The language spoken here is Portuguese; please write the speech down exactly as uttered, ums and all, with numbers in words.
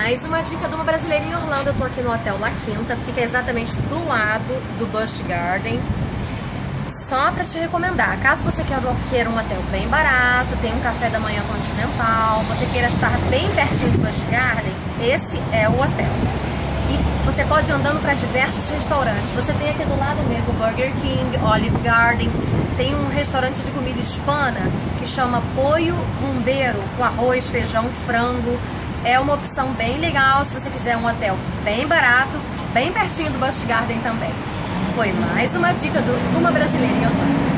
Mais uma dica de uma brasileira em Orlando. Eu tô aqui no Hotel La Quinta, fica exatamente do lado do Busch Garden. Só para te recomendar, caso você queira um hotel bem barato, tem um café da manhã continental, você queira estar bem pertinho do Busch Garden, esse é o hotel. E você pode ir andando para diversos restaurantes. Você tem aqui do lado mesmo Burger King, Olive Garden, tem um restaurante de comida hispana que chama Pollo Rumbeiro, com arroz, feijão, frango. É uma opção bem legal se você quiser um hotel bem barato, bem pertinho do Busch Garden também. Foi mais uma dica de uma brasileira em Orlando.